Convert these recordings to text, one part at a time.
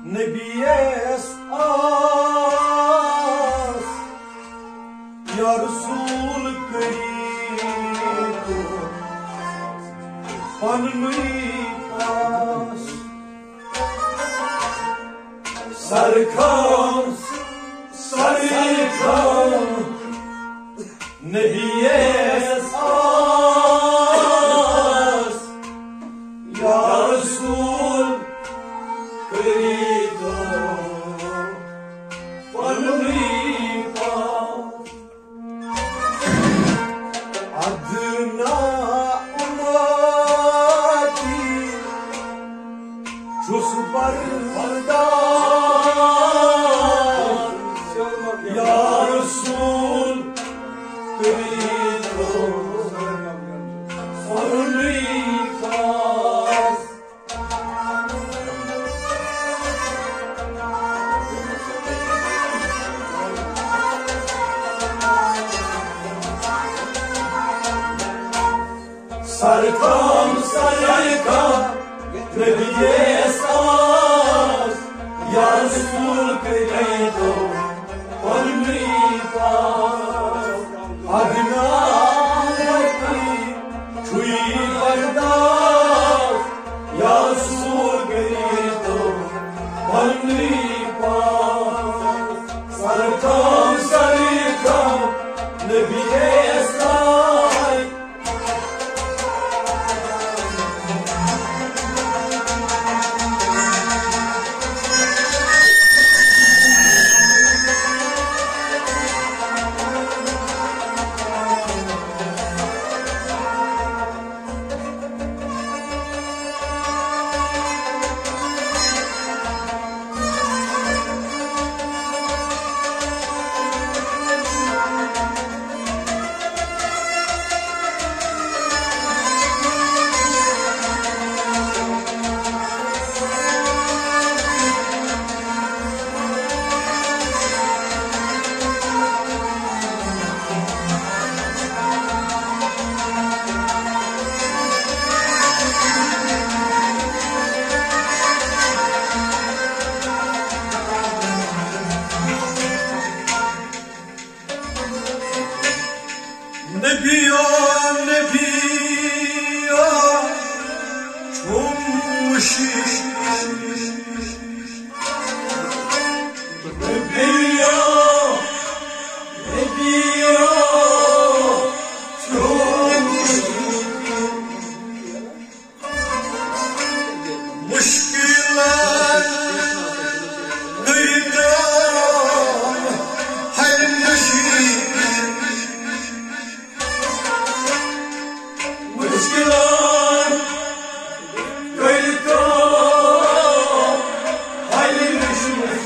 Nebiyes as Ya Resul Karito Panmi pas Sarkam Nebiyes as Ya Resul Karito Panmi pas Adına umati Çus bardan Ya Resul Karito Panmi pas Sarkam Nebiyes as Ya Resul Karito Panmi pas Adına umati Çuy bardan Ya Resul Karito Panmi pas Sarkam Nebiyes as Nebiya Çumşiş Nebiya Çumşiş Müşkiler Gıydan Her neşir Müşkiler Gıydan Hayli neşir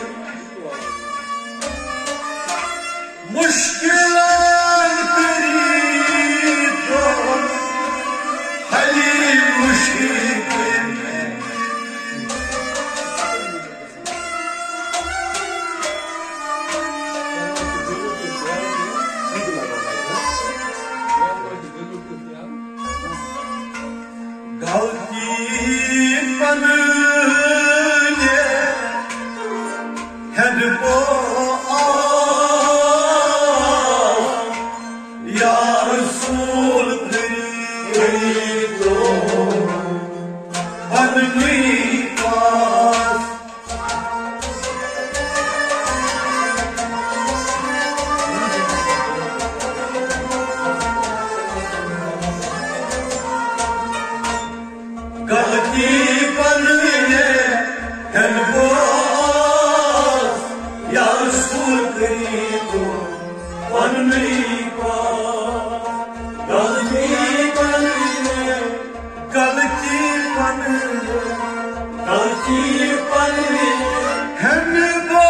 Müşkiler Gıydan Hayli neşir Galti panne hedbo Ya Resul Karito Panmi pas Galti panne hedbo Ya Resul Karito Panmi pas Galti panne Galti panne hedbo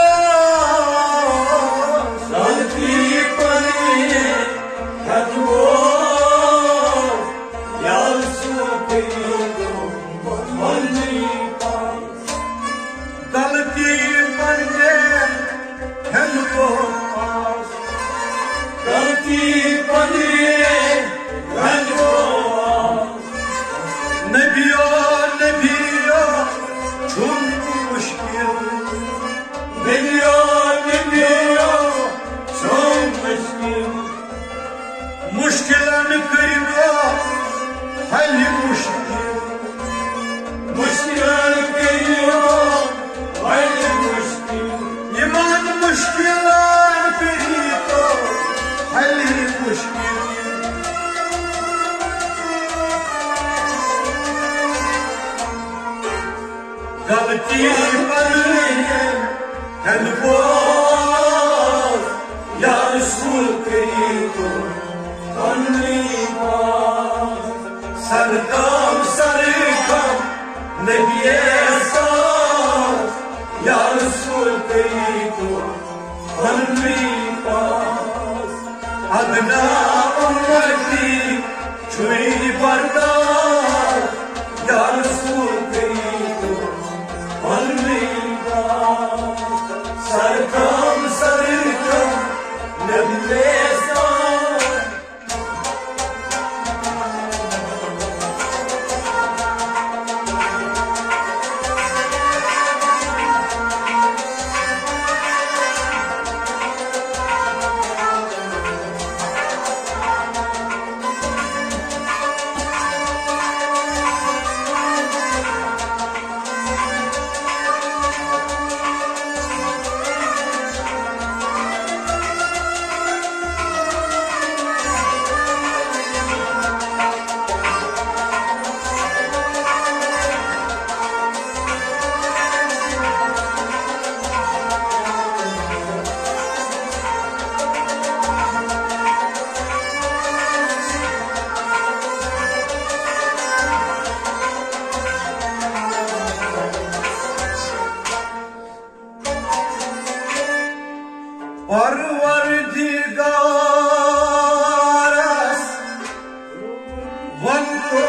Galti panne hedbo Ya Resul Karito Panmi pas Galti panne hedbo Galti panne hedbo Nebiya Çumşiş गलती Helboz Ya Resul Kerim Anlibaz Sardam Sarikam Nebiye Saz Ya Resul Kerim Anlibaz Adna Ummati Chui Bardar Ya Resul Kerim Anlibaz Sarkam sarkam neblesan Parvardigaras vanto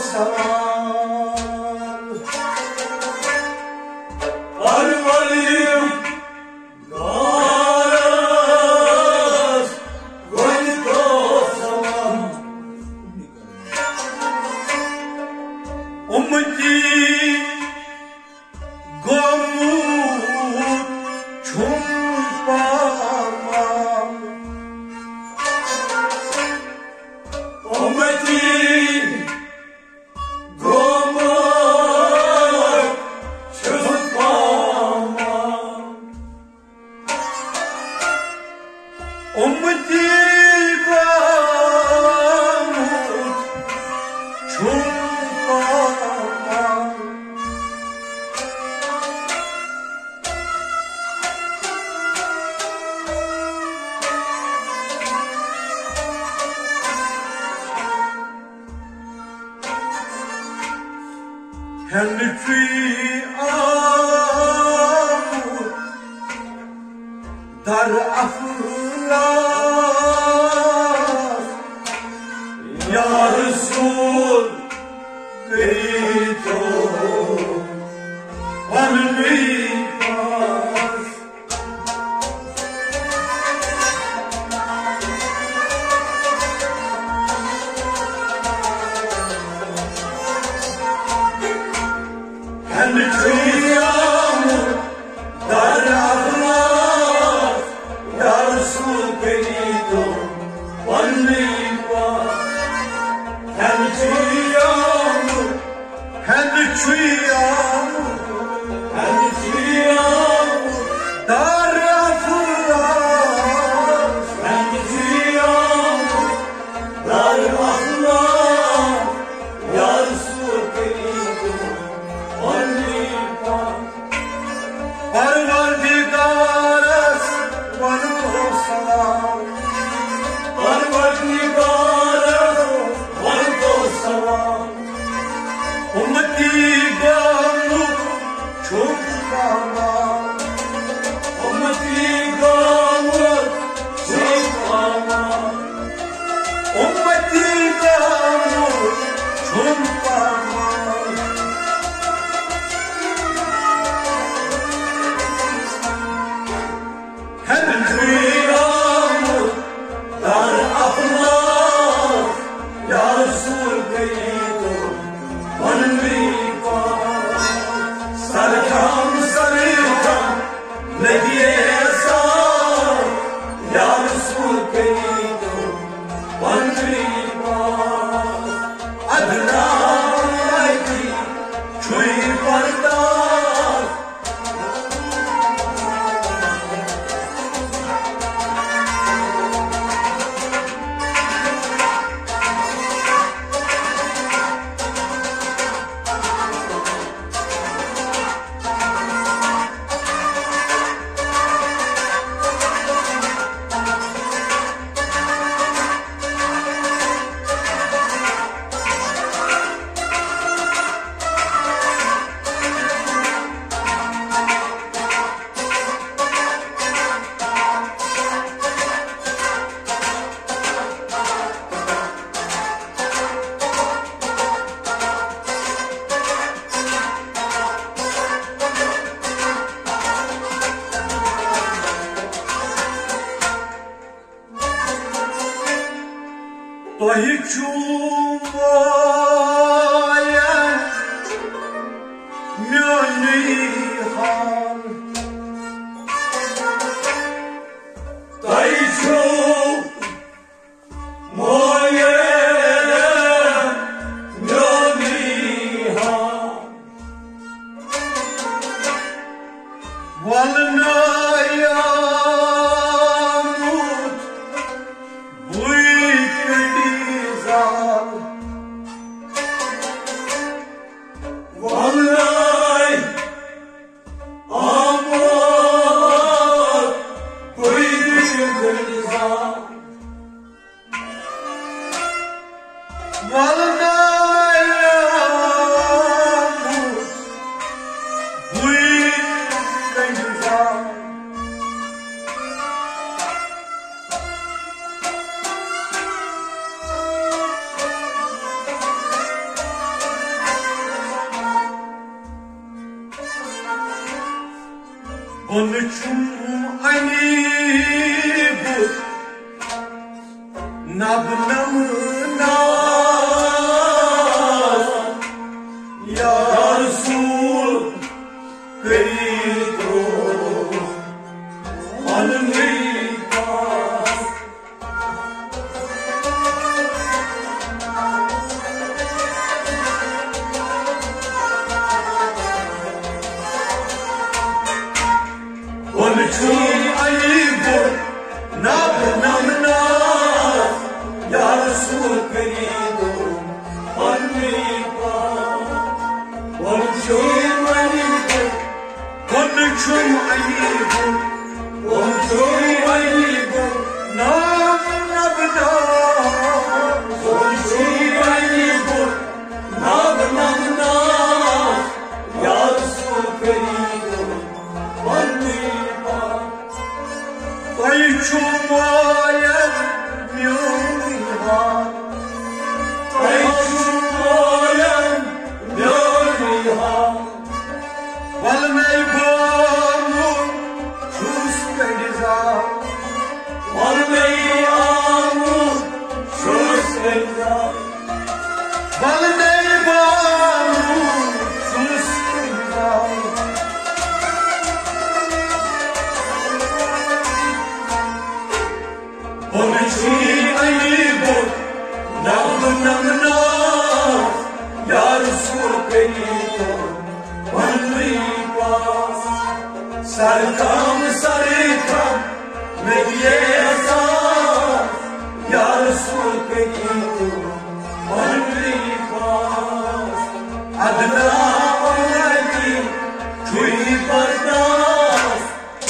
salam Parvardigaras vanto salam Ummati gomut chumpa Hendrikwi amur dar aflas Ya Resul Kerito Anlibaz Hendrikwi amur dar aflas Ya Resul Kerito Anlibaz Hendrikwi amur dar aflas Hendrikwi amur dar aflas Ya Resul Kerito Anlibaz Parvardigaras vanto salam Parvardigaras vanto salam Ummati gamut chumpama Ummati gamut chumpama Ummati gamut chumpama Hendrikwi amur dar aflas Ya Resul Kerito Anlibaz وهي جوايا ميوني حال تايشو مويا ميوني حال والنا يا onun için hani bu nabnamına ya Resul querido almitas ونشوف عيبه نبنمنا يا رسول كريم والميقا ونشوف عيبه ونشوف عيبه ونشوف عيبه نبنمنا ونشوف عيبه نبنمنا يا رسول كريم والميقا تايشو مويا ميوني حال تايشو مويا ميوني حال والميبامو شوس كدزا والميامو شوس كدزا والميبامو شوس كدزا ونشوف عيبه نبنمنا يا رسول كريم والميقاس سركم سركم مديسان يا رسول كريم والميقاس أدنى أمتي شوي برداس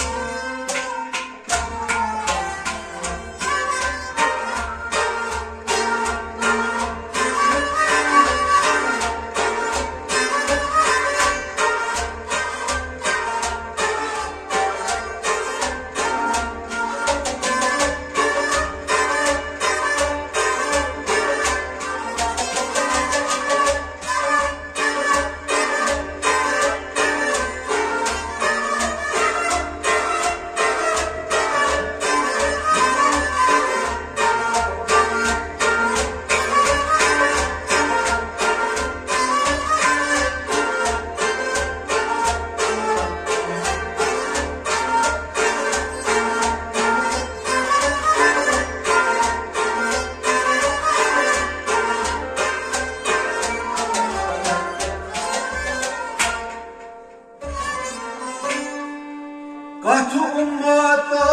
Katı ummata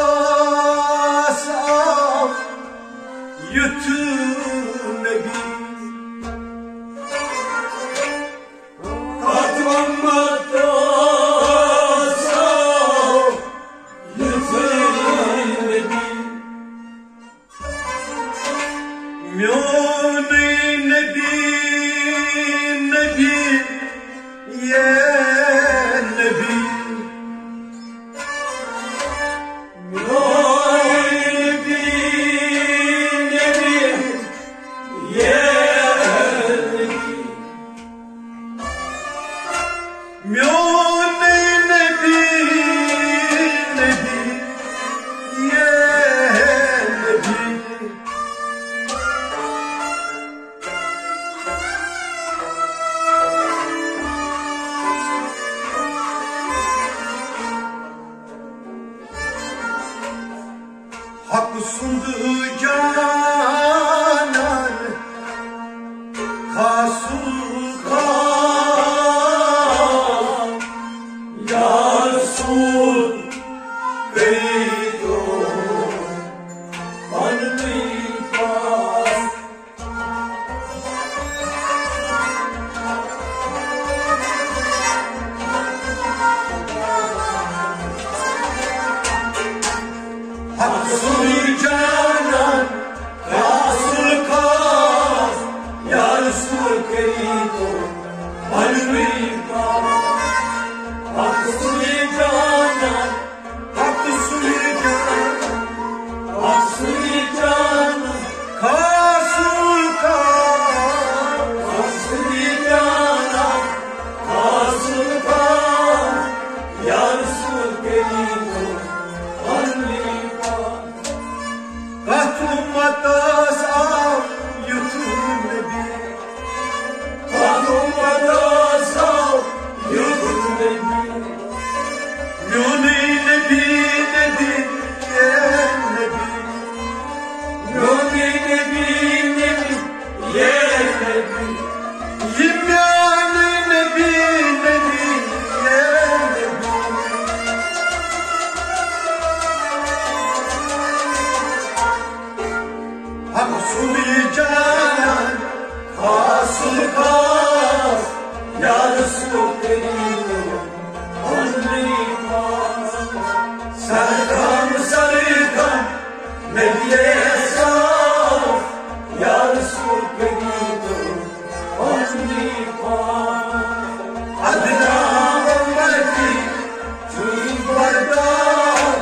saf yutun nebi Katı ummata saf yutun nebi Myoni nebi nebi ye nebi canan Kasuka Ya Resul Beydo Anlipas Haksuri canan Rasul Kas Ya Resul Beydo Anlipas Haksuri canan Haksuri canan Haksuri canan Kasul Kas Haksuri canan Kasul Kas Ya Resul Beydo Kahtumatas av yutun nebi Kahtumatas av yutun nebi Yuni nebi nebi yen nebi Yuni nebi nebi yen nebi Yimyani nebi nebi yen nebi Haksuri canan Hasul Kas Ya Resul Beydo Anlipas Serkan sarıkan Nebiye saf Ya Resul Beydo Anlipas Adına ümmeti Tüm bardak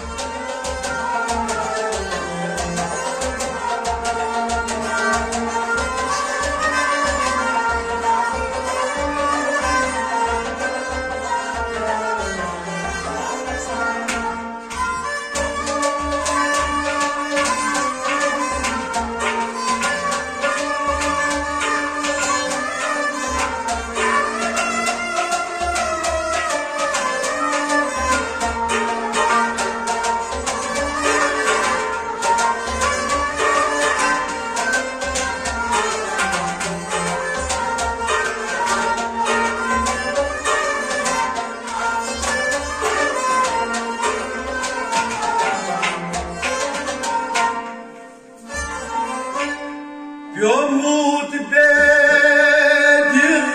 Yomut bedir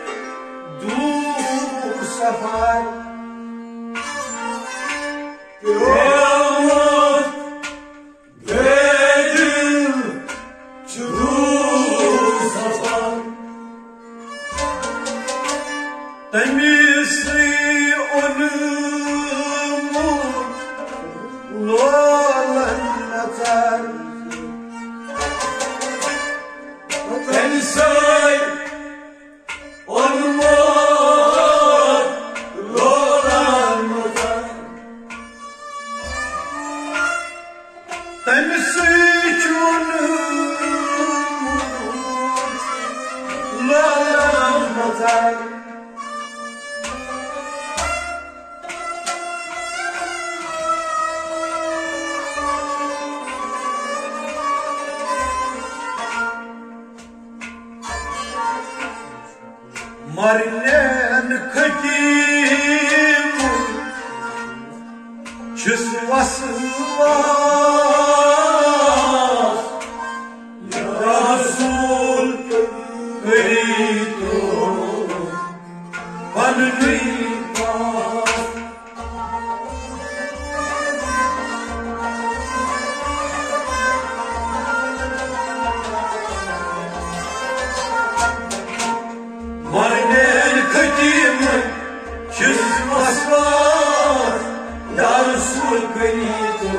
dur safar Yomut bedir dur safar Temizli onumu lolan atar Pensai olmaz loranmadan Temizlik olmaz loranmadan Marinen kadim Çısvası var Ya Resul Beydo Anlipas Marinen kadim Çısvası var Ya Resul Beydo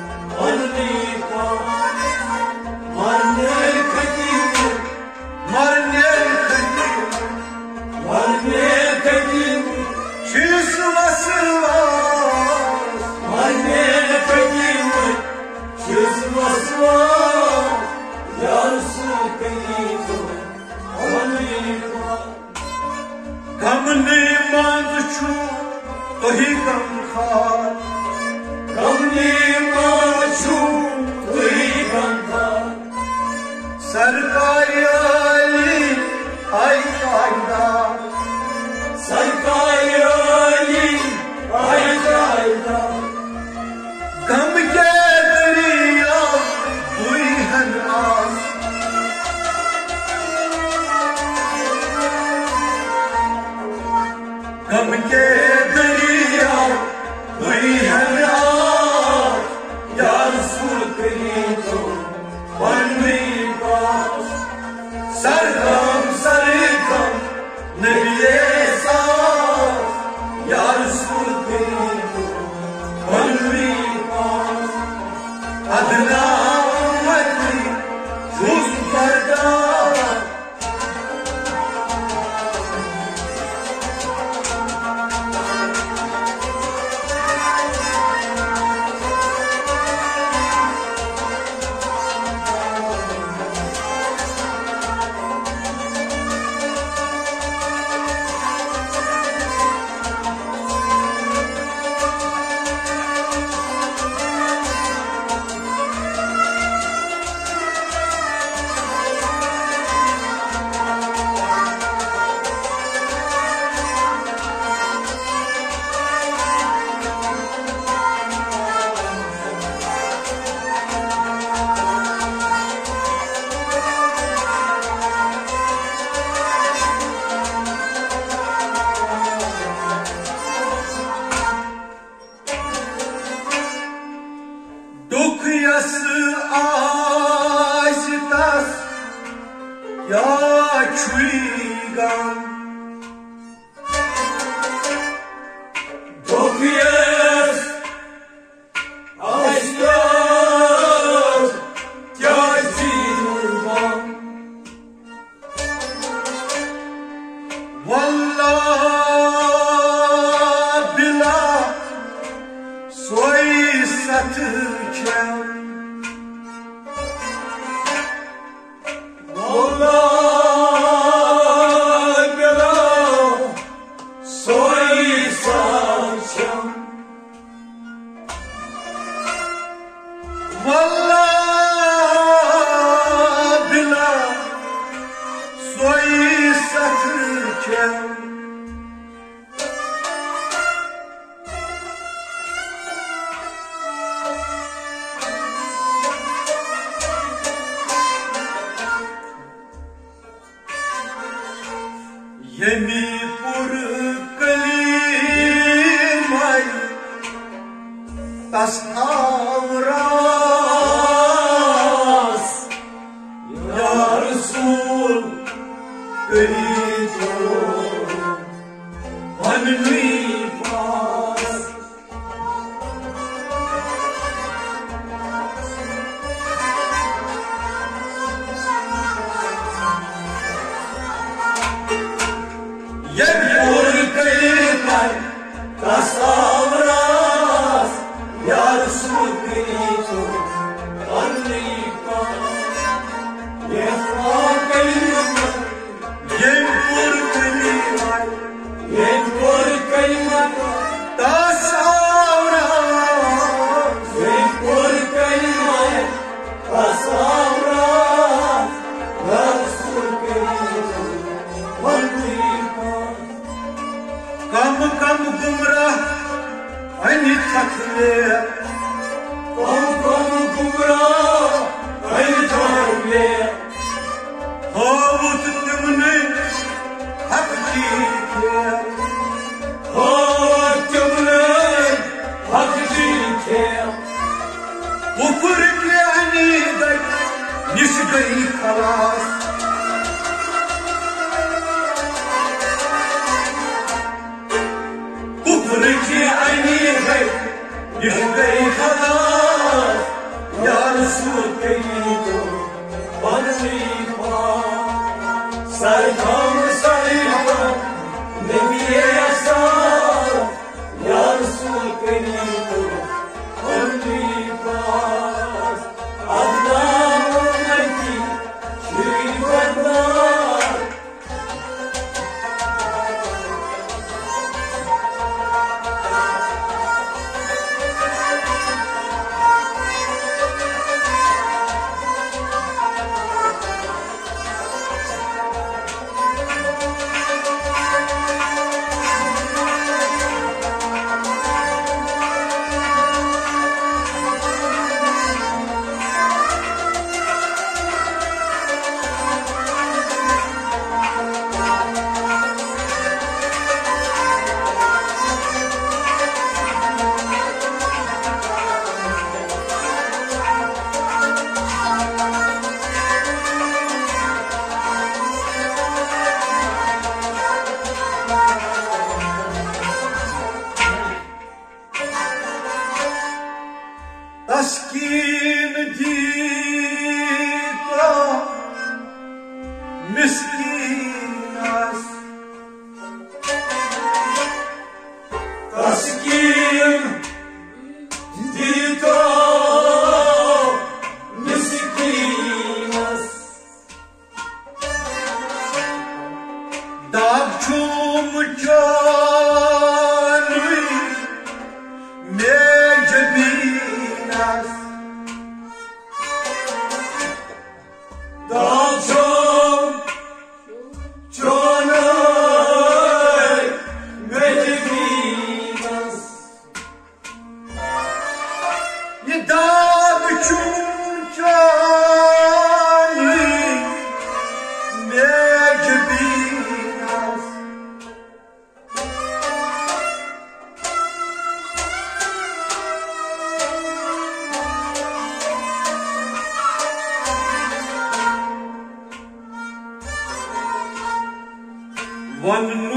Anlipas Marinen kadim Marinen kadim Marinen kadim Çısvası var Marinen kadim Çısvası var Ya Resul Beydo Anlipas Kamni mançu tohi kam kha Kamni mançu tohi सरकारी आई कायदा सरकारी आई कायदा गम के दरिया हुई है नास गम के दरिया हुई है नास या रसूल करीम तो सरगम नबी साथ या रसूल बनवी पास अदना उम्मती जुस बरदार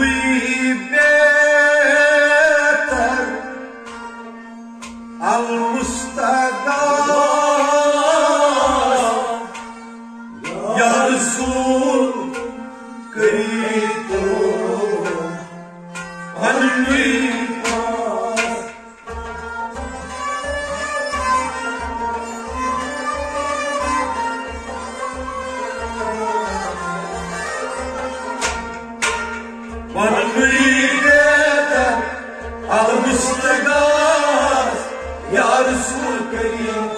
lui beter al Mustafa ya Resul querido al lui المستغاث يا رسول كريم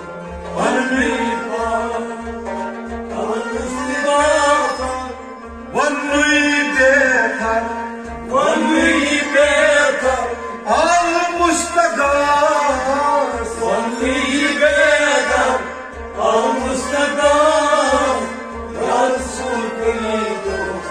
المستغاث والنيبتر المستغاث والنيبتر المستغاث يا رسول كريم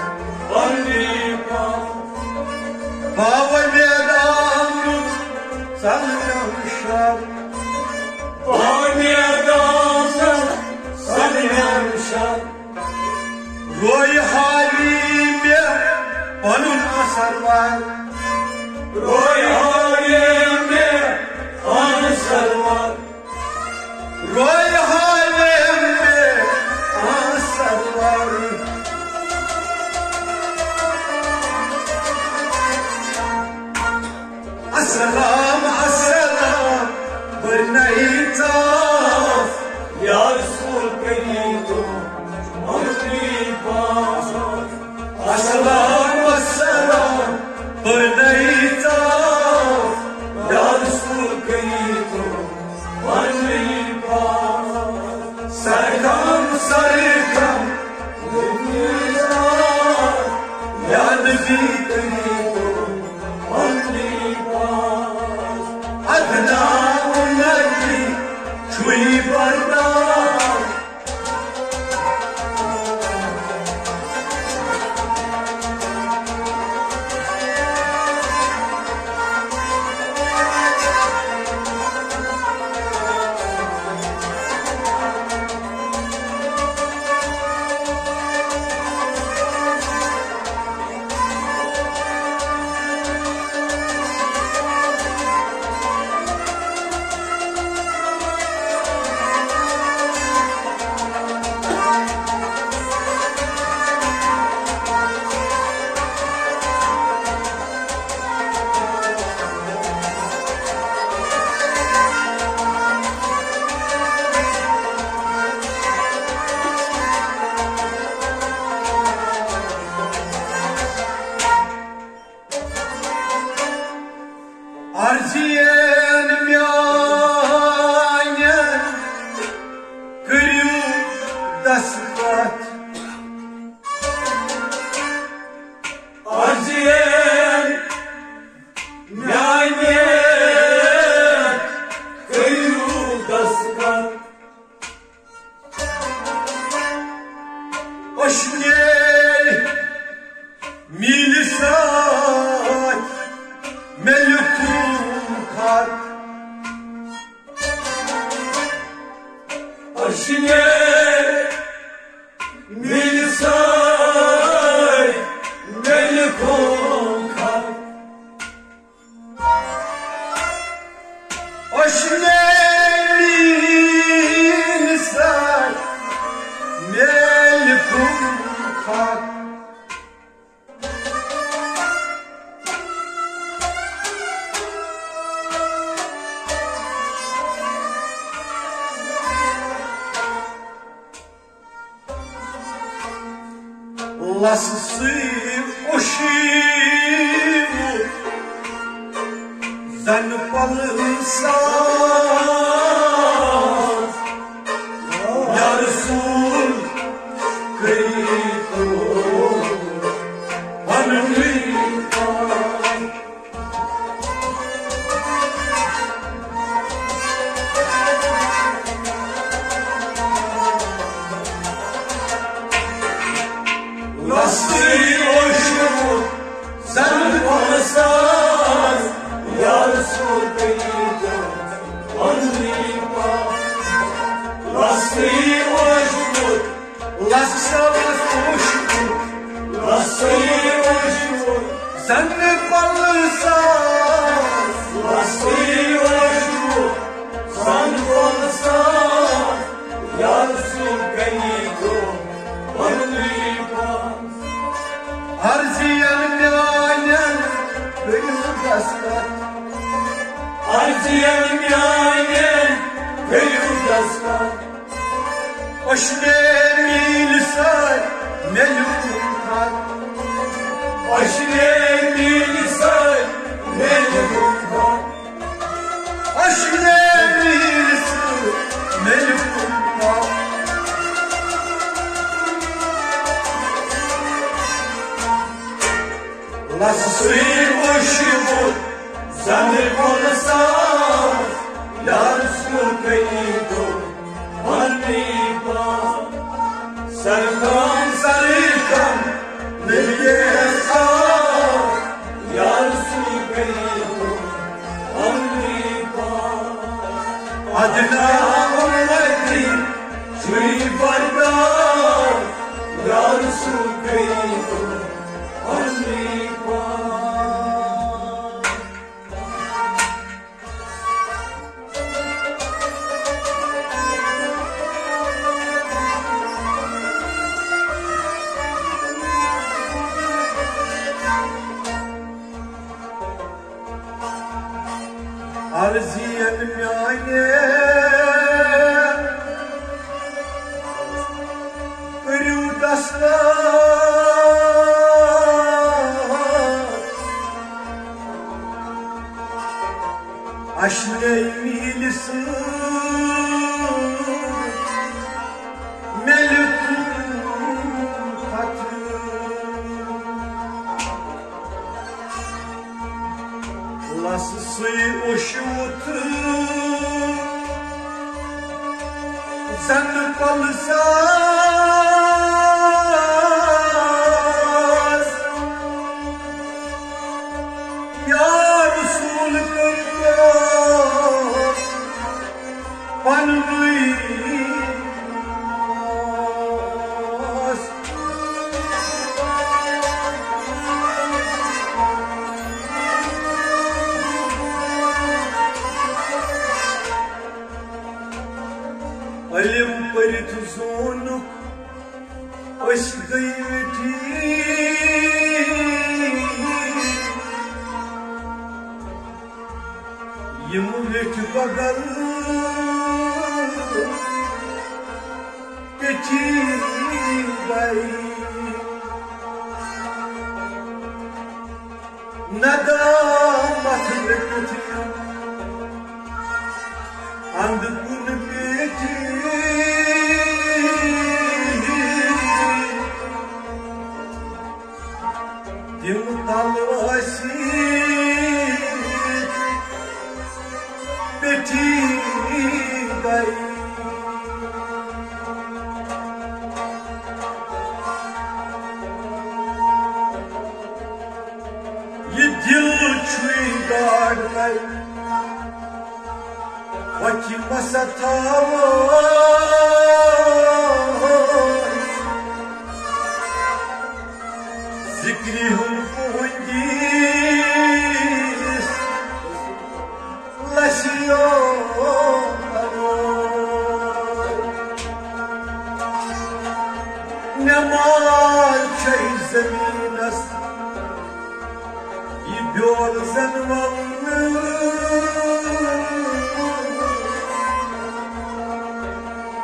Baba medanut sanmışlar Baba medanut sanmışlar Roy halime onun asar var Roy halime onun asar var Roy halime asar var السلام السلام بالنيتاف يا رسول كريم السلام السلام بالنيتاف يا رسول كريم سركم سركم يا نبي كريم أبناء النبي شوي بردار Arziyen mjanje kriju da svat Arziyen mjanje kriju da svat Ošnjej milisat Melekun kat Aşine milisay Melekun kat Aşine milisay Melekun kat Ласы ушиву Занпалыса Я Расул Криту Англика Lası uşivu Занпалыса Я Расул Криту Англика Lası uşivu Lası uşivу sen ne balısas lastiği aşku sen balısas yarsu kayıko varlipas arziyan mianen beyudaskat arziyan mianen beyudaskat aşne milisay melukkat aşne milisay melukkat aşne milisay melukkat lasıyı boşumut zanır konusas yarsu kayıko varlipas sarkan sarkan nereye sar yarsu kayıko varlipas adına ummeti şuy bardar yarsu kayıko varlipas arziyen mianen beyudaskat aşne milisay melukkat lasıyı oşutu zanı balısas ya Resul kırkar panrıyas alim parituzonuk aşkıyveti yımuleti bagal peti gay nadamat bekletiyam andukun peti Yımtalvasi beti gay ye dil çuydar gay vakit masatava zikrihum puhundis lasyon nemal çay zeminas ibyor zanvallı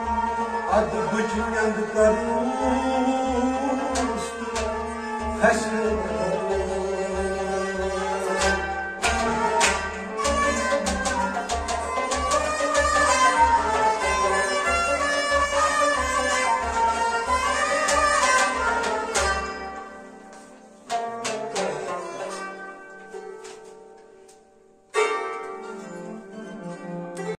adı bıcın yandıkları kaç